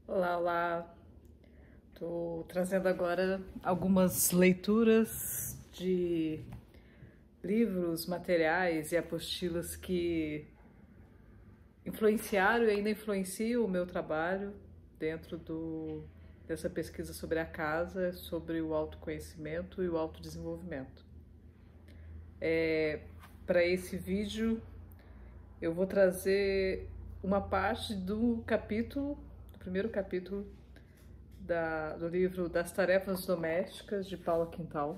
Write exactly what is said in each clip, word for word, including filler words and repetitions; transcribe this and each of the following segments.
Olá, olá. Estou trazendo agora algumas leituras de livros, materiais e apostilas que influenciaram e ainda influenciam o meu trabalho dentro do, dessa pesquisa sobre a casa, sobre o autoconhecimento e o autodesenvolvimento. É, Para esse vídeo, eu vou trazer uma parte do capítulo, do primeiro capítulo Da, do livro Das Tarefas Domésticas, de Paula Quintal.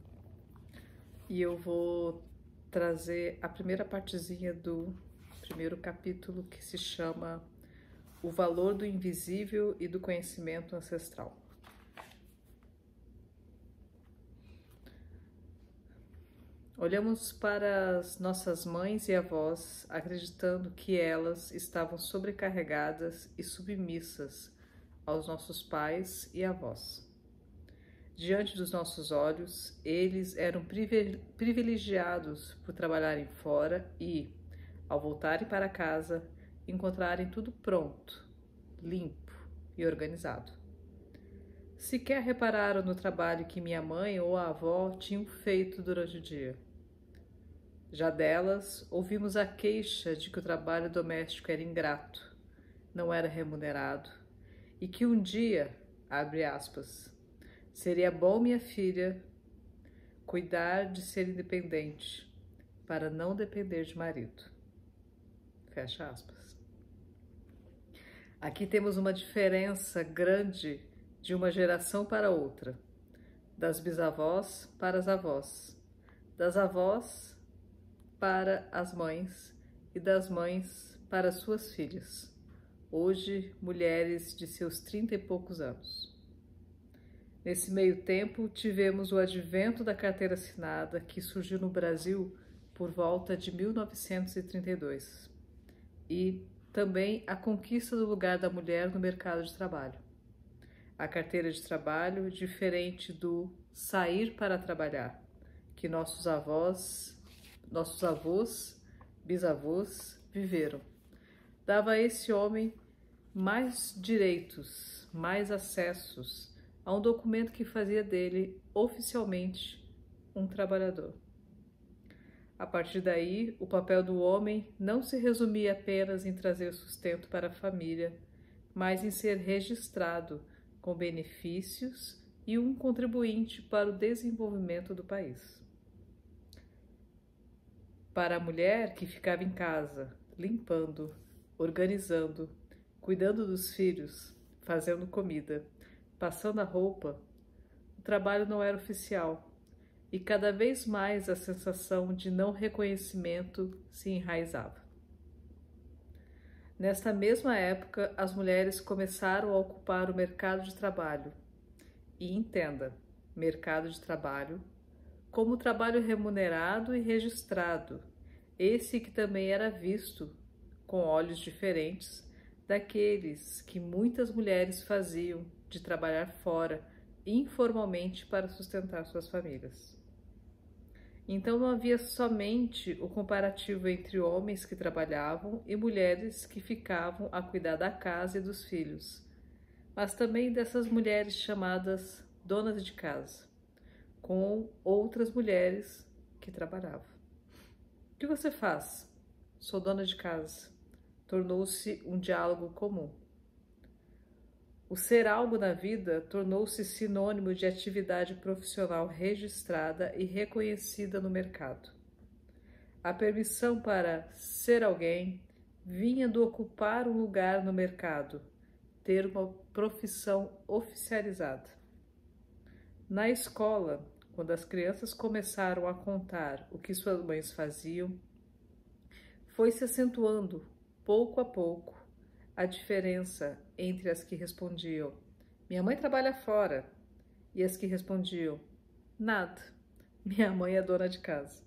E eu vou trazer a primeira partezinha do primeiro capítulo, que se chama O Valor do Invisível e do Conhecimento Ancestral. Olhamos para as nossas mães e avós, acreditando que elas estavam sobrecarregadas e submissas aos nossos pais e avós. Diante dos nossos olhos, eles eram privilegiados por trabalharem fora e, ao voltarem para casa, encontrarem tudo pronto, limpo e organizado. Sequer repararam no trabalho que minha mãe ou a avó tinham feito durante o dia. Já delas, ouvimos a queixa de que o trabalho doméstico era ingrato, não era remunerado e que um dia, abre aspas, seria bom, minha filha, cuidar de ser independente, para não depender de marido. Fecha aspas. Aqui temos uma diferença grande de uma geração para outra, das bisavós para as avós, das avós para as mães e das mães para suas filhas, hoje mulheres de seus trinta e poucos anos. Nesse meio tempo, tivemos o advento da carteira assinada, que surgiu no Brasil por volta de mil novecentos e trinta e dois, e também a conquista do lugar da mulher no mercado de trabalho. A carteira de trabalho, diferente do sair para trabalhar, que nossos avós, nossos avós, bisavós viveram, dava a esse homem mais direitos, mais acessos a um documento que fazia dele, oficialmente, um trabalhador. A partir daí, o papel do homem não se resumia apenas em trazer sustento para a família, mas em ser registrado com benefícios e um contribuinte para o desenvolvimento do país. Para a mulher que ficava em casa, limpando, organizando, cuidando dos filhos, fazendo comida, passando a roupa, o trabalho não era oficial e cada vez mais a sensação de não reconhecimento se enraizava. Nesta mesma época, as mulheres começaram a ocupar o mercado de trabalho. E entenda, mercado de trabalho, como trabalho remunerado e registrado, esse que também era visto com olhos diferentes daqueles que muitas mulheres faziam de trabalhar fora, informalmente, para sustentar suas famílias. Então não havia somente o comparativo entre homens que trabalhavam e mulheres que ficavam a cuidar da casa e dos filhos, mas também dessas mulheres chamadas donas de casa, com outras mulheres que trabalhavam. O que você faz? Sou dona de casa. Tornou-se um diálogo comum. O ser algo na vida tornou-se sinônimo de atividade profissional registrada e reconhecida no mercado. A permissão para ser alguém vinha do ocupar um lugar no mercado, ter uma profissão oficializada. Na escola, quando as crianças começaram a contar o que suas mães faziam, foi se acentuando, pouco a pouco, a diferença entre as que respondiam, minha mãe trabalha fora, e as que respondiam, nada, minha mãe é dona de casa.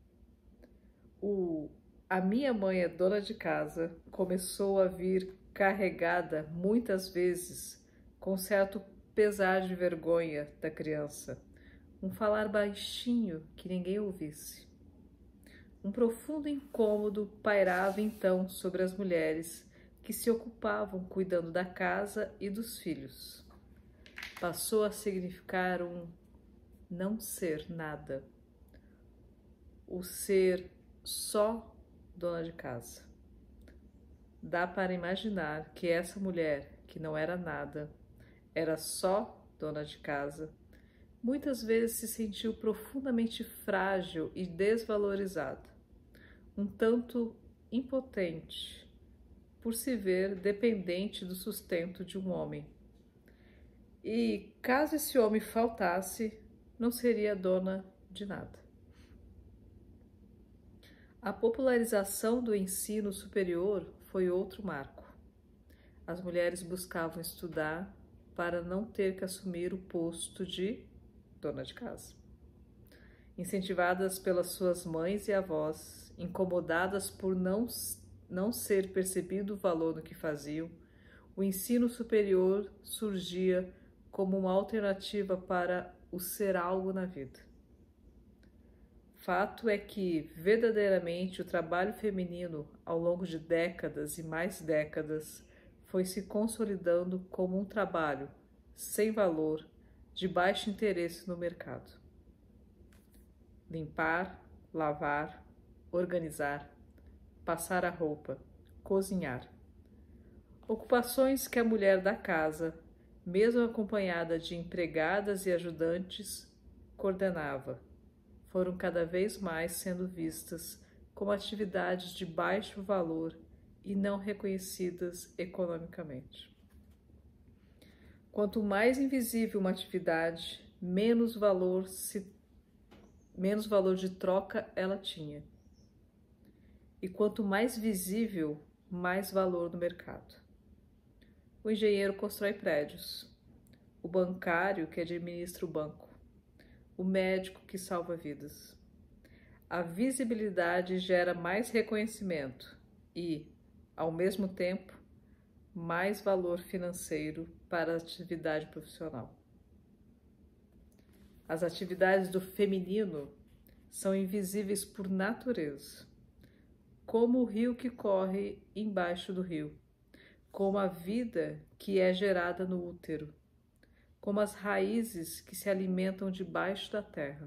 O a minha mãe é dona de casa começou a vir carregada, muitas vezes, com certo pesar de vergonha da criança, um falar baixinho que ninguém ouvisse. Um profundo incômodo pairava então sobre as mulheres que se ocupavam cuidando da casa e dos filhos. Passou a significar um não ser nada, o ser só dona de casa. Dá para imaginar que essa mulher, que não era nada, era só dona de casa, muitas vezes se sentiu profundamente frágil e desvalorizada, um tanto impotente, por se ver dependente do sustento de um homem. E caso esse homem faltasse, não seria dona de nada. A popularização do ensino superior foi outro marco. As mulheres buscavam estudar para não ter que assumir o posto de dona de casa. Incentivadas pelas suas mães e avós, incomodadas por não, não ser percebido o valor no que faziam, o ensino superior surgia como uma alternativa para o ser algo na vida. Fato é que, verdadeiramente, o trabalho feminino, ao longo de décadas e mais décadas, foi se consolidando como um trabalho sem valor, de baixo interesse no mercado. Limpar, lavar, organizar, passar a roupa, cozinhar. Ocupações que a mulher da casa, mesmo acompanhada de empregadas e ajudantes, coordenava, foram cada vez mais sendo vistas como atividades de baixo valor e não reconhecidas economicamente. Quanto mais invisível uma atividade, menos valor, se, menos valor de troca ela tinha. E quanto mais visível, mais valor no mercado. O engenheiro constrói prédios, o bancário que administra o banco, o médico que salva vidas. A visibilidade gera mais reconhecimento e, ao mesmo tempo, mais valor financeiro para a atividade profissional. As atividades do feminino são invisíveis por natureza, como o rio que corre embaixo do rio, como a vida que é gerada no útero, como as raízes que se alimentam debaixo da terra.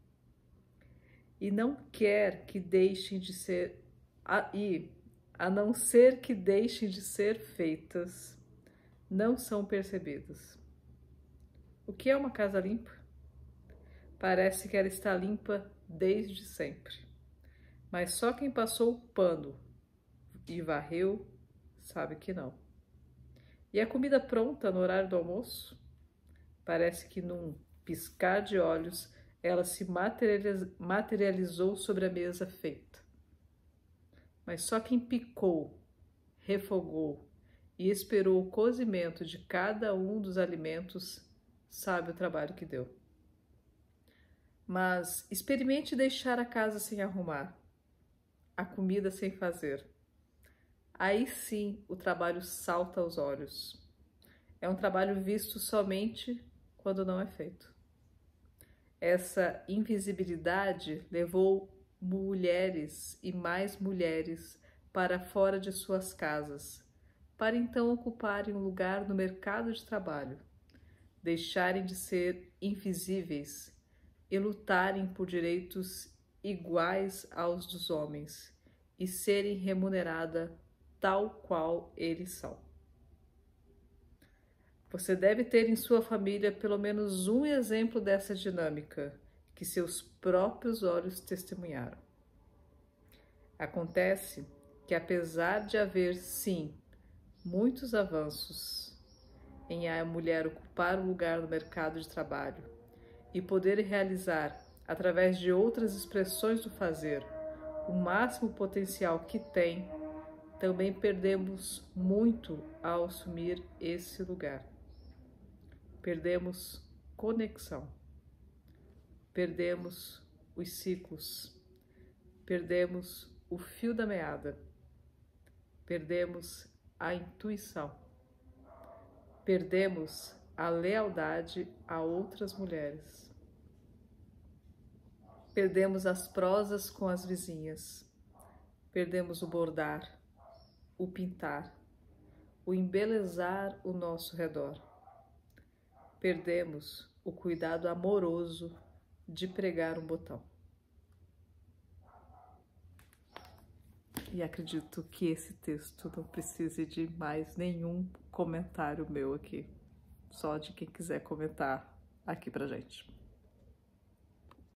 E não quer que deixem de ser, e a não ser que deixem de ser feitas, não são percebidas. O que é uma casa limpa? Parece que ela está limpa desde sempre, mas só quem passou o pano e varreu sabe que não. E a comida pronta no horário do almoço? Parece que num piscar de olhos ela se materializou sobre a mesa feita. Mas só quem picou, refogou e esperou o cozimento de cada um dos alimentos sabe o trabalho que deu. Mas experimente deixar a casa sem arrumar, a comida sem fazer. Aí sim o trabalho salta aos olhos. É um trabalho visto somente quando não é feito. Essa invisibilidade levou mulheres e mais mulheres para fora de suas casas, para então ocuparem um lugar no mercado de trabalho, deixarem de ser invisíveis e lutarem por direitos iguais aos dos homens e serem remuneradas tal qual eles são. Você deve ter em sua família pelo menos um exemplo dessa dinâmica que seus próprios olhos testemunharam. Acontece que, apesar de haver, sim, muitos avanços em a mulher ocupar um lugar no mercado de trabalho e poder realizar, através de outras expressões do fazer, o máximo potencial que tem, também perdemos muito ao assumir esse lugar. Perdemos conexão, perdemos os ciclos, perdemos o fio da meada, perdemos a intuição, perdemos a lealdade a outras mulheres, perdemos as prosas com as vizinhas, perdemos o bordar, o pintar, o embelezar o nosso redor. Perdemos o cuidado amoroso de pregar um botão. E acredito que esse texto não precise de mais nenhum comentário meu aqui, só de quem quiser comentar aqui pra gente.